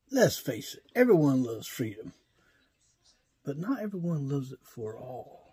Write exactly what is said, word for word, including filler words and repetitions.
let's face it, everyone loves freedom, but not everyone loves it for all.